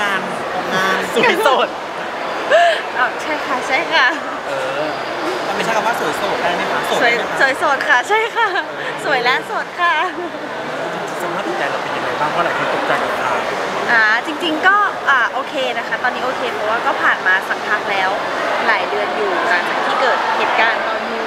งานสวยโสดใช่ค่ะใช่ค่ะมันไม่ใช่คำว่าสวยโสดได้ไหมคะสวยโสดค่ะใช่ค่ะสวยและโสดค่ะสภาพจิตใจเราเป็นยังไงบ้างเพราะหลายคนตกใจกับข่าวจริงๆก็โอเคนะคะตอนนี้โอเคเพราะว่าก็ผ่านมาสักพักแล้วหลายเดือนอยู่หลังจากที่เกิดเหตุการณ์ตอนนี้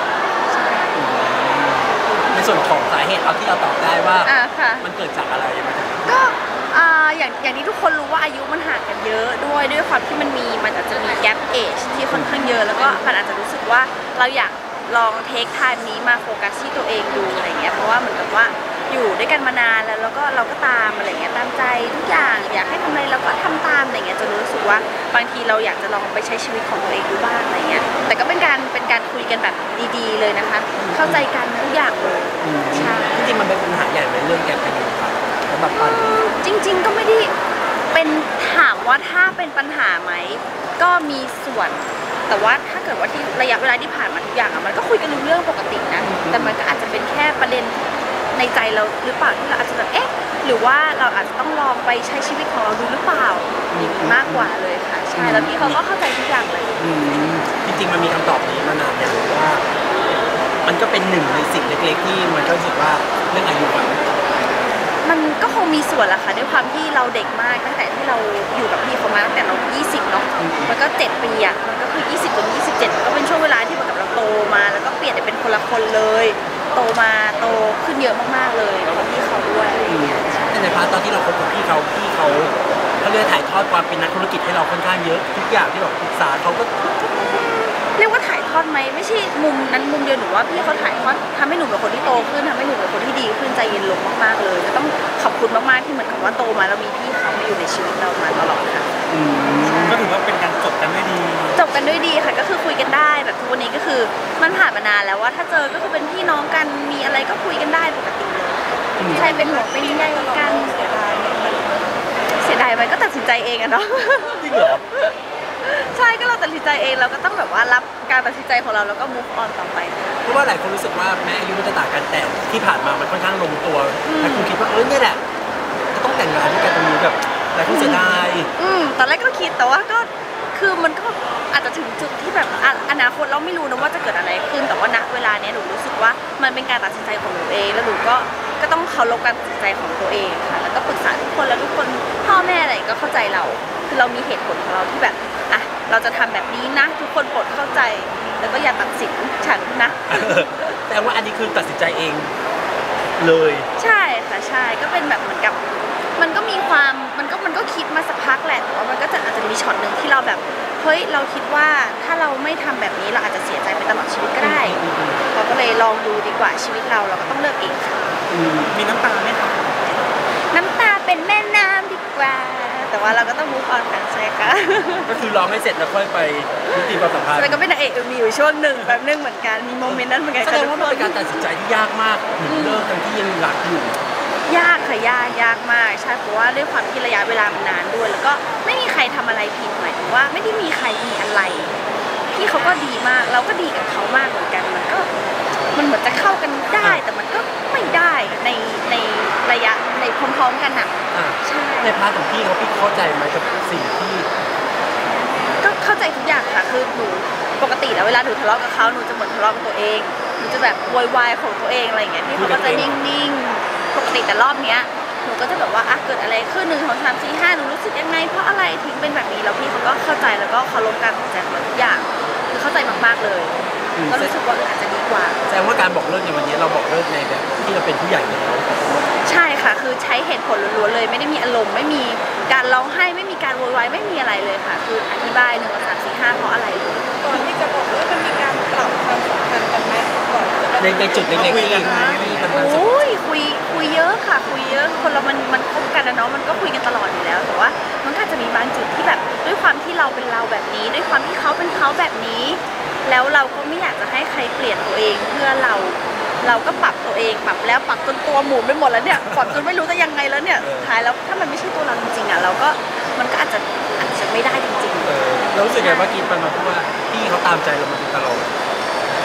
ในส่วนของสาเหตุเอาที่เราตอบได้ว่ามันเกิดจากอะไรมาจากก็อย่างที่ทุกคนรู้ว่าอายุมันห่างกันเยอะด้วยความที่มันอาจจะมีแกปเอจที่ค่อนข้างเยอะแล้วก็มันอาจจะรู้สึกว่าเราอยากลองเทคไทม์นี้มาโฟกัสที่ตัวเองดูอะไรเงี้ยเพราะว่าเหมือนกับว่าอยู่ด้วยกันมานานแล้วก็เราก็ตามอะไรเงี้ยตามใจทุกอย่างอยากให้ทำอะไรเราก็ทำตามอะไรเงี้ยจนรู้สึกว่าบางทีเราอยากจะลองไปใช้ชีวิตของตัวเองดูบ้างอะไรเงี้ยแต่ก็เป็นการคุยกันแบบดีๆเลยนะคะเข้าใจกันทุกอย่างเลยใช่จริงๆมันเป็นปัญหาใหญ่ในเรื่องแกปอายุครับสำหรับปันจริงๆก็ไม่ได้เป็นถามว่าถ้าเป็นปัญหาไหมก็มีส่วนแต่ว่าถ้าเกิดว่าที่ระยะเวลาที่ผ่านมาทุกอย่างมันก็คุยกันรู้เรื่องปกตินะแต่มันก็อาจจะเป็นแค่ประเด็นในใจเราหรือเปล่าที่เราอาจจะแบบหรือว่าเราอาจจะต้องลองไปใช้ชีวิตของเราดูหรือเปล่าอย่างนี้มากกว่าเลยค่ะใช่แล้วพี่เขาก็เข้าใจทุกอย่างเลยจริงๆมันมีคำตอบนี้มานานอย่างว่ามันก็เป็นหนึ่งในสิ่งเล็กๆที่มันก็รู้สึกว่าเรื่องอายุมันก็คงมีส่วนละค่ะด้วยความที่เราเด็กมากตั้งแต่ที่เราอยู่กับพี่เขามาตั้งแต่เรา20เนาะมันก็7 ปีอ่ะมันก็คือ20จน27มันก็เป็นช่วงเวลาที่เหมือนกับเราโตมาแล้วก็เปลี่ยนเป็นคนละคนเลยโตขึ้นเยอะมากๆเลยเพราะพี่เขาด้วยในพาร์ทตอนที่เราคบกับพี่เขาเรียกถ่ายทอดความเป็นนักธุรกิจให้เราค่อนข้างเยอะทุกอย่างที่แบบปรึกษาเขาก็เรียกว่าถ่ายทอดไหมไม่ใช่มุมนั้นมุมเดียวหนูว่าพี่เขาถ่ายทอดทำให้หนูเป็นคนที่โตขึ้นทำให้หนูเป็นคนที่ดีขึ้นใจเย็นลงมากๆเลยก็ต้องขอบคุณมากๆที่เหมือนกับว่าโตมาแล้วมีพี่เขามาอยู่ในชีวิตเรามาตลอดค่ะก็ถือว่าเป็นการจบกันด้วยดีค่ะก็คือคุยกันได้แบบทุกวันนี้ก็คือมันผ่านมานานแล้วว่าถ้าเจอก็คือเป็นพี่น้องกันมีอะไรก็คุยกันได้ปกติเลยใครเป็นห่วงเป็นใยกันเสียดายมันก็ตัดสินใจเองอะเนาะจริงเหรอใช่ก็เราตัดสินใจเองเราก็ต้องแบบว่ารับการตัดสินใจของเราแล้วก็ move on ต่อไปเพราะว่าหลายคนรู้สึกว่าแม้อายุมันจะต่างกันแต่ที่ผ่านมามันค่อนข้างลงตัวแต่คุณคิดว่าเนี่ยแหละจะต้องแต่งงานด้วยกันตรงนี้แบบหลายคนเสียดายตอนแรกก็คิดแต่ว่าก็คือมันก็อาจจะถึงจุดที่แบบอนาคตเราไม่รู้นะว่าจะเกิดอะไรขึ้นแต่ว่าณเวลานี้หนูรู้สึกว่ามันเป็นการตัดสินใจของหนูเองแล้วหนูก็ต้องเคารพการตัดสินใจของตัวเองค่ะแล้วก็ปรึกษาทุกคนแล้วทุกคนพ่อแม่อะไรก็เข้าใจเราคือเรามีเหตุผลของเราที่แบบเราจะทำแบบนี้นะทุกคนโปรดเข้าใจแล้วก็อย่าตัดสินฉันนะแต่ว่าอันนี้คือตัดสินใจเองเลยใช่ค่ะใช่ก็เป็นแบบเหมือนกับมันก็มีความมันก็คิดมาสักพักแหละแต่ว่ามันก็อาจจะมีช็อตหนึ่งที่เราแบบเฮ้ยเราคิดว่าถ้าเราไม่ทำแบบนี้เราอาจจะเสียใจไปตลอดชีวิตก็ได้เราก็เลยลองดูดีกว่าชีวิตเราก็ต้องเลือกเองค่ะมีน้ำตาไหมครับน้ำตาเป็นแม่น้ำดีกว่าแต่ว่าเราก็ต้อง move on กันใช่ค่ะก็คือร้องให้เสร็จแล้วค่อยไปยุติความสัมพันธ์แล้วก็เป็นนางเอกมีอยู่ช่วงหนึ่งแบบนึงเหมือนกันมีโมเมนต์นั้นเหมือนกันแสดงว่าเป็นการตัดสินใจที่ยากมากเลิกกันที่ยังรักอยู่ยากค่ะยากมากใช่เพราะว่าด้วยความที่ระยะเวลามันนานด้วยแล้วก็ไม่มีใครทำอะไรผิดหมายถึงว่าไม่ได้มีใครมีอะไรพี่เขาก็ดีมากเราก็ดีกับเขามากเหมือนกันมันเหมือนจะเข้ากันได้แต่มันก็ไม่ได้ในระยะในพร้อมๆกันอ่ะใช่ในพาร์ทของพี่เข้าใจไหมกับสิ่งที่ก็เข้าใจทุกอย่างค่ะคือหนูปกติแล้วเวลาหนูทะเลาะกับเขาหนูจะเหมือนทะเลาะกับตัวเองหนูจะแบบโวยวายของตัวเองอะไรอย่างเงี้ยที่เขาก็จะนิ่งๆปกติแต่รอบเนี้ยหนูก็จะแบบว่าเกิดอะไรขึ้น1 2 3 4 5หนูรู้สึกยังไงเพราะอะไรถึงเป็นแบบนี้แล้วพี่เขาก็เข้าใจแล้วก็เคารพการตัดสินใจของเราทุกอย่างคือเข้าใจมากๆเลยก็รู้สึกว่าอาจจะดีกว่าแสดงว่าการบอกเลิกในวันนี้เราบอกเลิกในแบบที่เราเป็นผู้ใหญ่แล้วใช่ค่ะคือใช้เหตุผลล้วนๆเลยไม่ได้มีอารมณ์ไม่มีการร้องไห้ไม่มีการโวยวายไม่มีอะไรเลยค่ะคืออธิบาย1 2 3 4 5เพราะอะไรก่อนที่จะบอกเลิกมันมีการปรับความสัมพันธ์กันไหมก่อนในจุดเล็กๆที่มันคุยเยอะค่ะคุยเยอะคนเรามันคบกันนะเนาะมันก็คุยกันตลอดอยู่แล้วแต่ว่ามันก็จะมีบางจุดที่แบบด้วยความที่เราเป็นเราแบบนี้ด้วยความที่เขาเป็นเขาแบบนี้แล้วเราก็ไม่อยากจะให้ใครเปลี่ยนตัวเองเพื่อเราก็ปรับตัวเองปรับแล้วปรับจนตัวหมุนไปหมดแล้วเนี่ยปรับจนไม่รู้จะยังไงแล้วเนี่ยสุดท้ายแล้วถ้ามันไม่ใช่ตัวเราจริงๆเราก็มันก็อาจจะไม่ได้จริงๆเรารู้สึกไงว่ากินไปมาเพราะว่าพี่เขาตามใจเรามาตลอด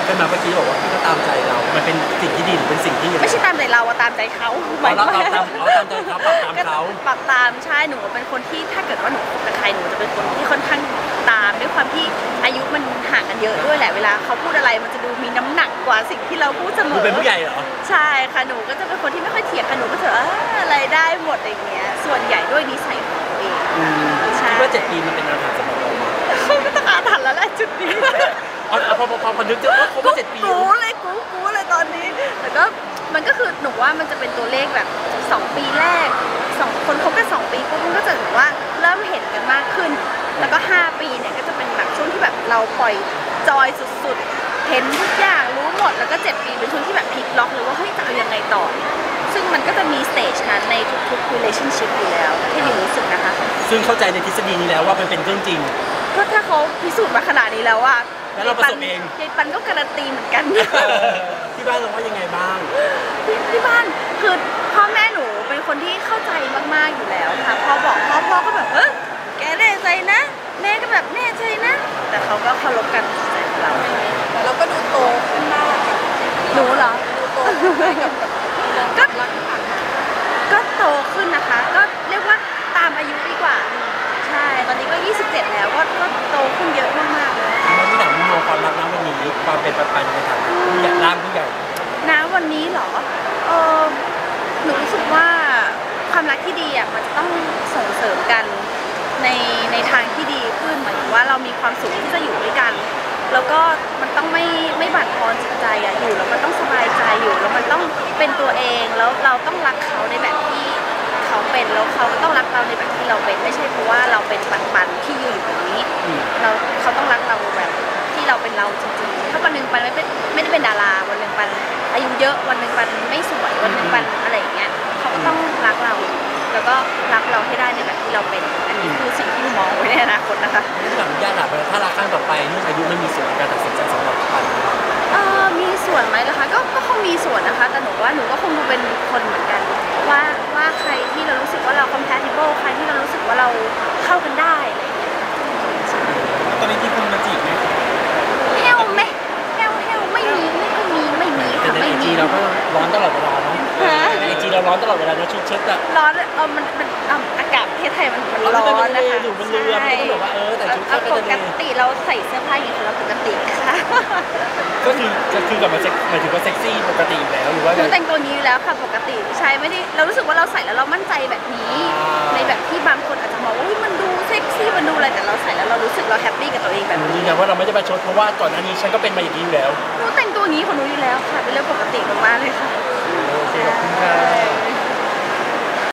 ขึ้นมาเมื่อกี้บอกว่าพี่ก็ตามใจเรา มันเป็นสิ่งที่ดีหรือเป็นสิ่งที่ไม่ใช่ตามใจเราอะตามใจเขาเราตามใจเขาปรับตามเขาปรับตามใช่หนูเป็นคนที่ถ้าเกิดว่าหนูคบกับใครหนูจะเป็นคนที่ค่อนข้างตามด้วยความที่อายุมันห่างกันเยอะด้วยแหละเวลาเขาพูดอะไรมันจะดูมีน้ำหนักกว่าสิ่งที่เราพูดเสมดูอเป็นผู้ใหญ่เหรอใช่ค่ะหนูก็จะเป็นคนที่ไม่ค่อยเถียงกันหนูก็จะอะไรได้หมดอย่างเงี้ยส่วนใหญ่ด้วยนิสัยของตัวเองใช่คิดว่า7 ปีมันเป็นอาถรรพ์สำหรับเราไหมไม่ต้องอาถรรพ์แล้วแหละจุดนี้พอนึกจะครบว่า7 ปีกูเลยตอนนี้แต่ก็มันก็คือหนูว่ามันจะเป็นตัวเลขแบบ2 ปีแรกคนคบกัน2 ปีปุ๊บมันก็จะแบบว่าเริ่มเห็นกันมากขึ้น แล้วก็5 ปีเนี่ยก็จะเป็นแบบช่วงที่แบบเราปล่อยจอยสุดๆเห็นทุกอย่างรู้หมดแล้วก็7 ปีเป็นช่วงที่แบบพลิกล็อกเลยว่าเฮ้ยจะเอายังไงต่อซึ่งมันก็จะมีสเตจนั้นในทุกๆ relationship อยู่แล้วที่หนูรู้สึกนะคะซึ่งเข้าใจในทฤษฎีนี้แล้วว่ามันเป็นเรื่องจริงก็ถ้าเขาพิสูจน์มาขนาดนี้แล้วว่าแล้วเราประสบเองยายปันก็การันตีเหมือนกันที่บ้านเราว่ายังไงบ้างที่บ้านคือพ่อแม่หนูเป็นคนที่เข้าใจมากๆอยู่แล้วค่ะพอบอกพ่อก็แบบแกแน่ใจนะแม่ก็แบบแน่ใจนะ แต่เขาก็เคารพการตัดสินใจของเราแต่เราก็ดูโตขึ้นมากกับหนูเหรอดูโตขึ้นไปกับรักที่ผ่านมาก็โตขึ้นนะคะ ก็เรียกว่าตามอายุดีกว่า ใช่ตอนนี้ก็ 27 แล้วก็โตขึ้นเยอะมากๆเลยแล้วที่ถามมุมมองความรักนะวันนี้ความเป็นปันในฐานะผู้ใหญ่ร่างผู้ใหญ่นะวันนี้เหรอเออหนูรู้สึกว่าความรักที่ดีอ่ะมันจะต้องส่งเสริมกันในทางที่ดีขึ้นหมายถึงว่าเรามีความสุขที่จะอยู่ด้วยกัน แล้วก็มันต้องไม่บั่นทอนจิตใจอ่ะอยู่แล้วมันต้องสบายใจอยู่แล้วมันต้องเป็นตัวเองแล้วเราต้องรักเขาในแบบที่เขาเป็นแล้วเขาก็ต้องรักเราในแบบที่เราเป็นไม่ใช่เพราะว่าเราเป็นปันที่อยู่แบบนี้เขาต้องรักเราแบบที่เราเป็นเราจริงๆถ้าวันหนึ่งปันไม่ได้เป็นดาราวันหนึ่งปันอายุเยอะวันหนึ่งปันไม่สวยวันหนึ่งปันอะไรอย่างเงี้ยเขาก็ต้องรักเราแล้วก็รักเราให้ได้ในแบบที่เราเป็นอันนี้คือสิ่งที่หนูมองไว้ในอนาคตนะคะที่ถามญาติถามไปถ้ารักครั้งต่อไปเรื่องอายุไม่มีส่วนในการตัดสินใจสำหรับปันมีส่วนไหมล่ะคะก็คงมีส่วนนะคะแต่หนูว่าหนูก็คงดูเป็นคนเหมือนกันว่าใครที่เรารู้สึกว่าเรา compatible ใครที่เรารู้สึกว่าเราเข้ากันได้อะไรอย่างเงี้ยตอนนี้ที่คุณมาจีบไหมเฮลไหมเฮลไม่มีค่ะไม่มีในไอจีเราก็ร้อนตลอดเวลาเนาะในไอจีเราร้อนตลอดเวลานะชุดอะร้อนมันอากาศประเทศไทยมันร้อนนะคะอยู่บนเรือมันก็แบบว่าแต่ชุดก็ปจะกติเราใส่เสื้อผ้าอย่างนี้เราปกติค่ะก็คือกลับมาหมายถึงว่าเซ็กซี่ปกติอยู่แล้วหรือว่าหนูแต่งตัวนี้อยู่แล้วค่ะปกติใช่ไม่ได้เรารู้สึกว่าเราใส่แล้วเรามั่นใจแบบนี้ ในแบบที่บางคนอาจจะมองว่ามันดูเซ็กซี่มันดูอะไรแต่เราใส่แล้วเรารู้สึกเราแฮปปี้กับตัวเองแบบนี้ยืนยันว่าเราไม่ได้ประชดเพราะว่าก่อนหน้านี้ฉันก็เป็นมาอย่างนี้อยู่แล้วหนูแต่งตัวนี้ของหนูอยู่แล้วค่ะเป็นเรื่องปกติมากๆเลยค่ะ